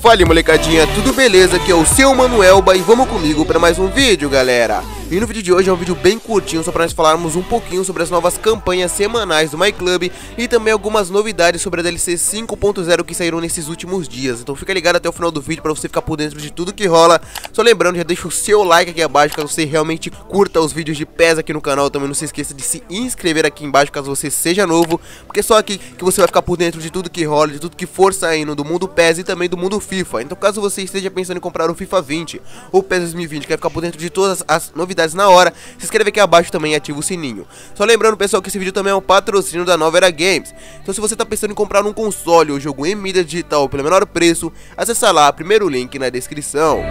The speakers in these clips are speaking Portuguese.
Fala molecadinha, tudo beleza? Aqui é o seu Manuelba e vamos comigo para mais um vídeo, galera. E no vídeo de hoje é um vídeo bem curtinho, só para nós falarmos um pouquinho sobre as novas campanhas semanais do MyClub e também algumas novidades sobre a DLC 5.0 que saíram nesses últimos dias. Então fica ligado até o final do vídeo para você ficar por dentro de tudo que rola. Só lembrando, já deixa o seu like aqui abaixo caso você realmente curta os vídeos de PES aqui no canal. Também não se esqueça de se inscrever aqui embaixo caso você seja novo, porque é só aqui que você vai ficar por dentro de tudo que rola, de tudo que for saindo do mundo PES e também do mundo FIFA. Então caso você esteja pensando em comprar o FIFA 20 ou o PES 2020, quer ficar por dentro de todas as novidades na hora, se inscreve aqui abaixo também e ativa o sininho. Só lembrando, pessoal, que esse vídeo também é um patrocínio da Nova Era Games. Então se você está pensando em comprar um console ou jogo em mídia digital pelo menor preço, acessa lá, primeiro link na descrição.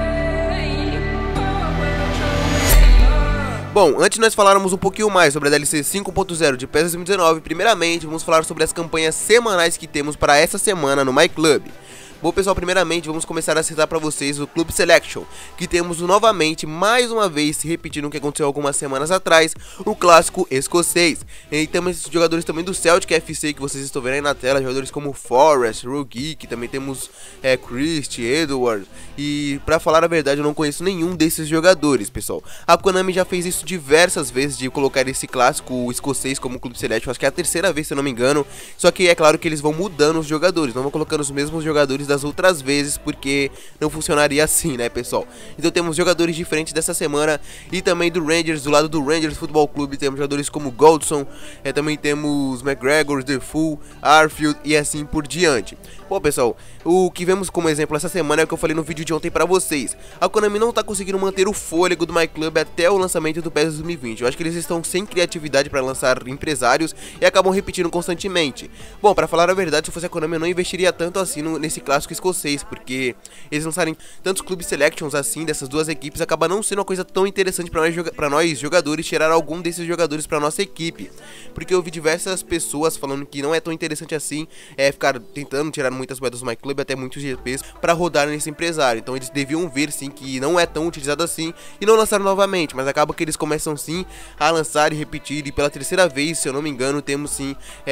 Bom, antes de nós falarmos um pouquinho mais sobre a DLC 5.0 de PES 2019, primeiramente vamos falar sobre as campanhas semanais que temos para essa semana no MyClub. Bom, pessoal, primeiramente vamos começar a citar para vocês o Club Selection, que temos novamente, mais uma vez, se repetindo o que aconteceu algumas semanas atrás, o clássico escocês. E temos jogadores também do Celtic FC, que vocês estão vendo aí na tela, jogadores como Forrest, Rogi, que também temos Christ, Edward, e pra falar a verdade eu não conheço nenhum desses jogadores, pessoal. A Konami já fez isso diversas vezes, de colocar esse clássico escocês como Club Selection, acho que é a terceira vez se eu não me engano, só que é claro que eles vão mudando os jogadores, não vão colocando os mesmos jogadores das outras vezes, porque não funcionaria assim, né, pessoal? Então temos jogadores diferentes dessa semana e também do Rangers, do lado do Rangers Futebol Clube temos jogadores como Goldson, também temos McGregor, Defoe, Arfield e assim por diante. Bom, pessoal, o que vemos como exemplo essa semana é o que eu falei no vídeo de ontem pra vocês. A Konami não tá conseguindo manter o fôlego do MyClub até o lançamento do PES 2020. Eu acho que eles estão sem criatividade pra lançar empresários e acabam repetindo constantemente. Bom, pra falar a verdade, se fosse a Konami eu não investiria tanto assim nesse clássico escocês, porque eles lançarem tantos clubes selections assim dessas duas equipes acaba não sendo uma coisa tão interessante pra nós jogadores tirar algum desses jogadores pra nossa equipe. Porque eu vi diversas pessoas falando que não é tão interessante assim ficar tentando tirar muitas moedas do MyClub, até muitos GPs, para rodar nesse empresário. Então eles deviam ver sim que não é tão utilizado assim e não lançaram novamente, mas acaba que eles começam sim a lançar e repetir, e pela terceira vez, se eu não me engano, temos sim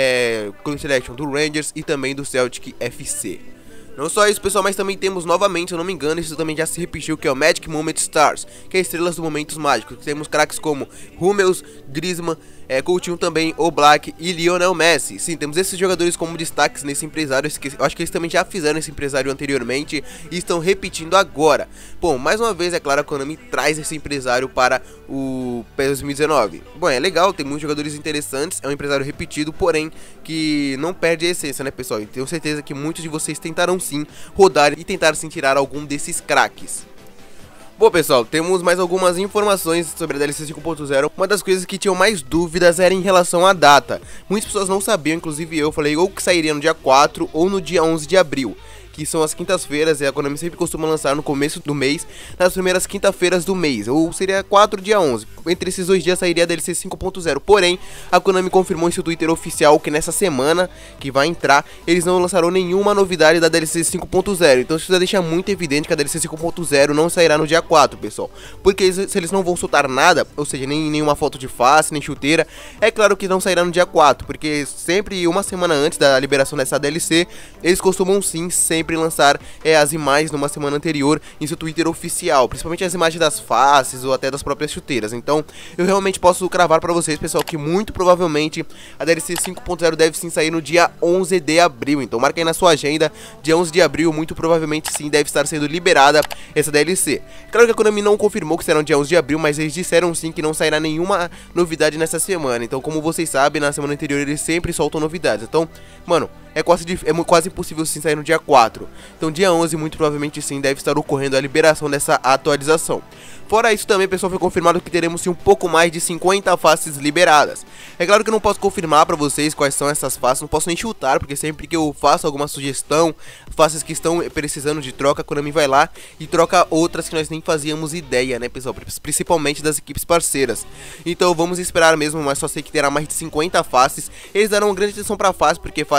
Club Selection do Rangers e também do Celtic FC. Não só isso, pessoal, mas também temos novamente, se eu não me engano, isso também já se repetiu, que é o Magic Moment Stars, que é Estrelas do Momentos Mágicos. Temos craques como Hummels, Griezmann, Coutinho também, Oblak e Lionel Messi. Sim, temos esses jogadores como destaques nesse empresário. Eu acho que eles também já fizeram esse empresário anteriormente e estão repetindo agora. Bom, mais uma vez, é claro, a Konami traz esse empresário para o PES 2019. Bom, é legal, tem muitos jogadores interessantes, é um empresário repetido, porém que não perde a essência, né, pessoal? E tenho certeza que muitos de vocês tentarão sim rodar e tentar sim tirar algum desses craques. Bom, pessoal, temos mais algumas informações sobre a DLC 5.0. Uma das coisas que tinham mais dúvidas era em relação à data. Muitas pessoas não sabiam, inclusive eu falei ou que sairia no dia 4 ou no dia 11 de abril, que são as quintas-feiras, e a Konami sempre costuma lançar no começo do mês, nas primeiras quinta-feiras do mês, ou seria 4 dia 11. Entre esses dois dias sairia a DLC 5.0, porém, a Konami confirmou em seu Twitter oficial que nessa semana que vai entrar, eles não lançarão nenhuma novidade da DLC 5.0, então isso já deixa muito evidente que a DLC 5.0 não sairá no dia 4, pessoal, porque se eles não vão soltar nada, ou seja, nenhuma foto de face, nem chuteira, é claro que não sairá no dia 4, porque sempre uma semana antes da liberação dessa DLC, eles costumam sim sempre lançar as imagens numa semana anterior em seu Twitter oficial, principalmente as imagens das faces ou até das próprias chuteiras. Então eu realmente posso cravar pra vocês, pessoal, que muito provavelmente a DLC 5.0 deve sim sair no dia 11 de abril, então marca aí na sua agenda, dia 11 de abril muito provavelmente sim deve estar sendo liberada essa DLC. Claro que a Konami não confirmou que será no dia 11 de abril, mas eles disseram sim que não sairá nenhuma novidade nessa semana. Então, como vocês sabem, na semana anterior eles sempre soltam novidades, então, mano, é quase impossível sim sair no dia 4. Então dia 11 muito provavelmente sim deve estar ocorrendo a liberação dessa atualização. Fora isso também, pessoal, foi confirmado que teremos sim um pouco mais de 50 faces liberadas. É claro que eu não posso confirmar pra vocês quais são essas faces, não posso nem chutar, porque sempre que eu faço alguma sugestão, faces que estão precisando de troca, a Konami vai lá e troca outras que nós nem fazíamos ideia, né, pessoal, principalmente das equipes parceiras. Então vamos esperar mesmo, mas só sei que terá mais de 50 faces. Eles darão uma grande atenção pra face, porque face é uma coisa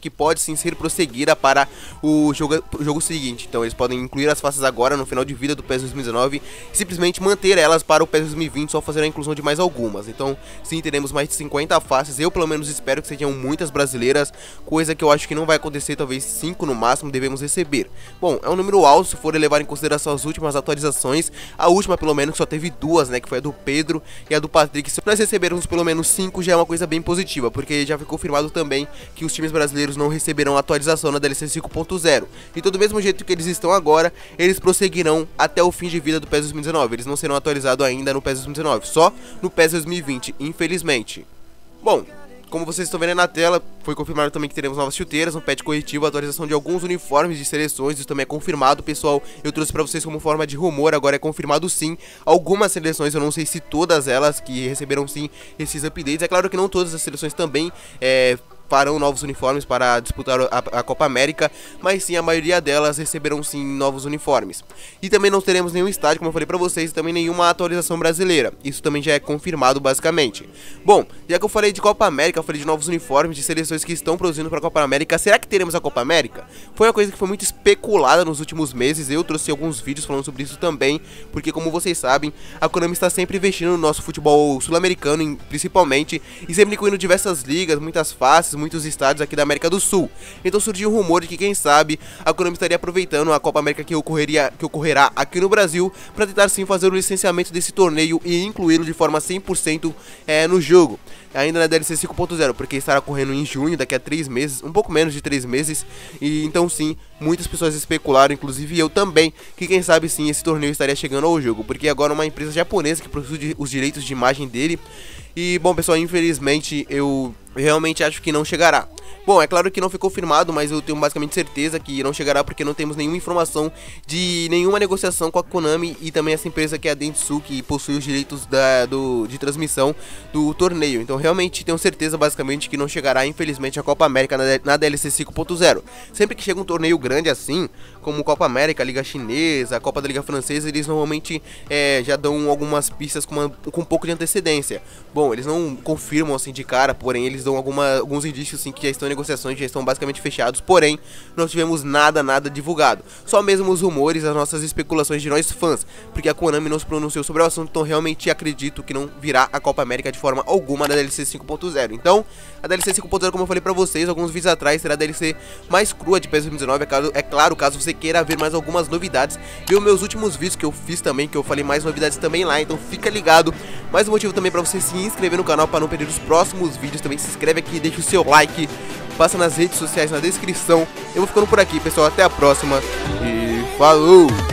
que pode sim ser prosseguida para o jogo seguinte. Então eles podem incluir as faces agora no final de vida do PES 2019 e simplesmente manter elas para o PES 2020, só fazer a inclusão de mais algumas. Então sim, teremos mais de 50 faces, eu pelo menos espero que sejam muitas brasileiras, coisa que eu acho que não vai acontecer, talvez 5 no máximo devemos receber. Bom, é um número alto se for levar em consideração as últimas atualizações, a última pelo menos só teve duas, né, que foi a do Pedro e a do Patrick. Se nós recebermos pelo menos 5 já é uma coisa bem positiva, porque já foi confirmado também que os times brasileiros não receberão atualização na DLC 5.0. Então do mesmo jeito que eles estão agora, eles prosseguirão até o fim de vida do PES 2019, eles não serão atualizados ainda no PES 2019, só no PES 2020, infelizmente. Bom, como vocês estão vendo aí na tela, foi confirmado também que teremos novas chuteiras, um patch corretivo, atualização de alguns uniformes de seleções, isso também é confirmado, pessoal. Eu trouxe pra vocês como forma de rumor, agora é confirmado sim. Algumas seleções, eu não sei se todas elas que receberam sim esses updates, é claro que não todas as seleções também farão novos uniformes para disputar a Copa América, mas sim, a maioria delas receberão sim novos uniformes. E também não teremos nenhum estádio, como eu falei pra vocês, e também nenhuma atualização brasileira. Isso também já é confirmado basicamente. Bom, já que eu falei de Copa América, eu falei de novos uniformes de seleções que estão produzindo para a Copa América, será que teremos a Copa América? Foi uma coisa que foi muito especulada nos últimos meses, eu trouxe alguns vídeos falando sobre isso também, porque como vocês sabem, a Konami está sempre investindo no nosso futebol sul-americano, principalmente, e sempre incluindo diversas ligas, muitas faces, muitos estádios aqui da América do Sul. Então surgiu um rumor de que quem sabe a Konami estaria aproveitando a Copa América que ocorrerá aqui no Brasil para tentar sim fazer o licenciamento desse torneio e incluí-lo de forma 100% no jogo. Ainda na DLC 5.0, porque estará correndo em junho, daqui a 3 meses, um pouco menos de 3 meses, e então sim, muitas pessoas especularam, inclusive eu também, que quem sabe sim esse torneio estaria chegando ao jogo, porque agora uma empresa japonesa que possui os direitos de imagem dele, e bom pessoal, infelizmente eu realmente acho que não chegará. Bom, é claro que não foi confirmado, mas eu tenho basicamente certeza que não chegará porque não temos nenhuma informação de nenhuma negociação com a Konami e também essa empresa que é a Dentsu, que possui os direitos de transmissão do torneio. Então realmente tenho certeza basicamente que não chegará, infelizmente, a Copa América na DLC 5.0. Sempre que chega um torneio grande assim, como Copa América, a Liga Chinesa, a Copa da Liga Francesa, eles normalmente já dão algumas pistas com um pouco de antecedência. Bom, eles não confirmam assim de cara, porém eles dão alguns indícios assim que já estão em negociações, já estão basicamente fechados, porém não tivemos nada divulgado, só mesmo os rumores, as nossas especulações de nós fãs, porque a Konami não se pronunciou sobre o assunto, então realmente acredito que não virá a Copa América de forma alguma na DLC 5.0. Então a DLC 5.0, como eu falei pra vocês alguns vídeos atrás, será a DLC mais crua de PES 2019, é claro, caso você queira ver mais algumas novidades, e os meus últimos vídeos que eu fiz também, que eu falei mais novidades também lá, então fica ligado. Mais um motivo também pra você se inscrever no canal para não perder os próximos vídeos, também se inscreve aqui, deixa o seu like, passa nas redes sociais na descrição. Eu vou ficando por aqui, pessoal, até a próxima e falou!